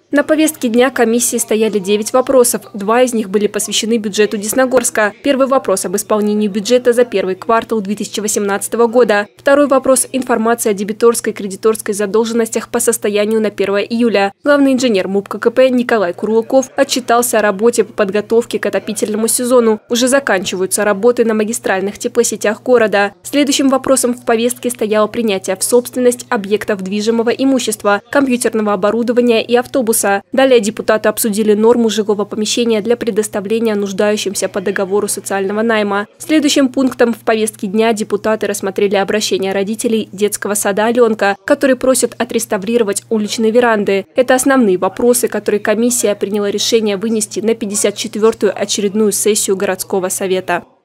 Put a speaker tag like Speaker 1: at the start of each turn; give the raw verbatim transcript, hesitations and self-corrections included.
Speaker 1: На повестке дня комиссии стояли девять вопросов. Два из них были посвящены бюджету Десногорска. Первый вопрос об исполнении бюджета за первый квартал две тысячи восемнадцатого года. Второй вопрос – информация о дебиторской и кредиторской задолженностях по состоянию на первое июля. Главный инженер МУП ККП Николай Курлуков отчитался о работе по подготовке к отопительному сезону. Уже заканчиваются работы на магистральных теплосетях города. Следующим вопросом в повестке стояло принятие в собственность объектов движимого имущества, компьютерного оборудования и автобусов. Далее депутаты обсудили норму жилого помещения для предоставления нуждающимся по договору социального найма. Следующим пунктом в повестке дня депутаты рассмотрели обращение родителей детского сада «Аленка», которые просят отреставрировать уличные веранды. Это основные вопросы, которые комиссия приняла решение вынести на пятьдесят четвёртую очередную сессию городского совета.